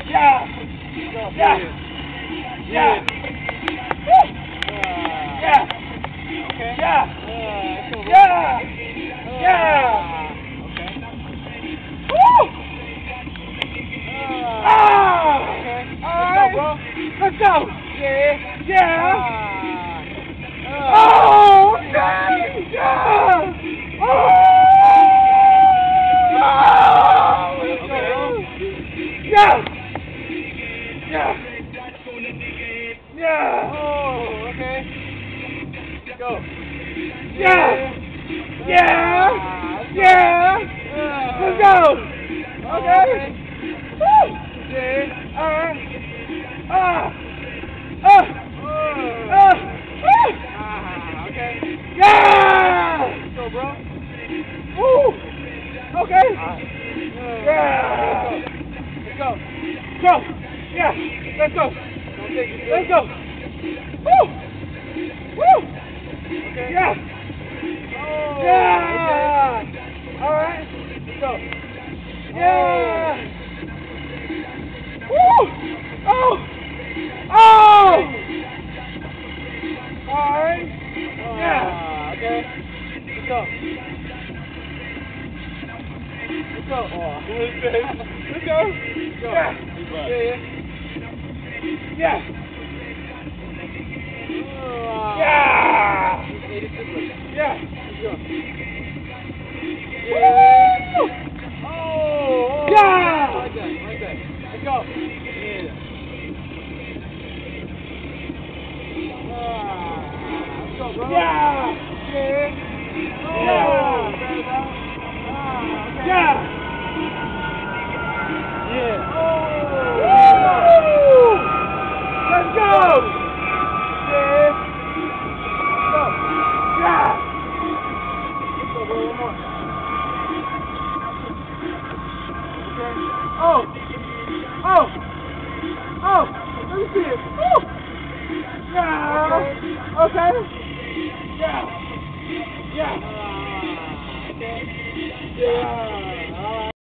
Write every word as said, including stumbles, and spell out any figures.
Yeah. Yeah. Yeah. Woo. Yeah. Okay. Yeah. Uh, cool. Yeah. Uh, Yeah. okay. Woo. Uh, Ah. okay. All Let's right. go, bro. Let's go. Yeah. Yeah. Ah. Uh, Oh, dang. Yeah. Oh. Yeah. Yeah. Yeah. Oh, okay. Go. Yeah. Yeah. Ah, let's go. Yeah. Uh, Let's go. oh, Okay. Woo. Yeah. All right. Ah. Ah. Uh, Ah. Ah. ah, okay. Yeah. Let's go, bro. Woo. Okay. Uh, Yeah. Let's go. Go. Yeah. Let's go. Don't take it. Let's go. Woo. Woo. Okay. Yeah. Oh, Yeah. All right. okay. Let's go. Yeah. Woo. Oh. Oh. All right. Yeah. Ah, okay. Let's go. Let's go. Oh, Let's go. Let's go. Yeah. Yeah, yeah. Yeah. Uh, Yeah. Just made it simpler. Yeah. Let's go. Woo. Oh, oh. Yeah. I like that. I like that. Let's go. Yeah. Ah, let's go, bro. Yeah. Yeah. Oh, Yeah. very well. Ah, okay. Yeah. Yeah. Woo. Let's go. Yeah. Go. Yeah. Let's go, bro. One more. Okay. Oh. Oh. Oh. Let me see it. Woo. Yeah. Okay. Yeah. Yeah. Ah, okay. Yeah.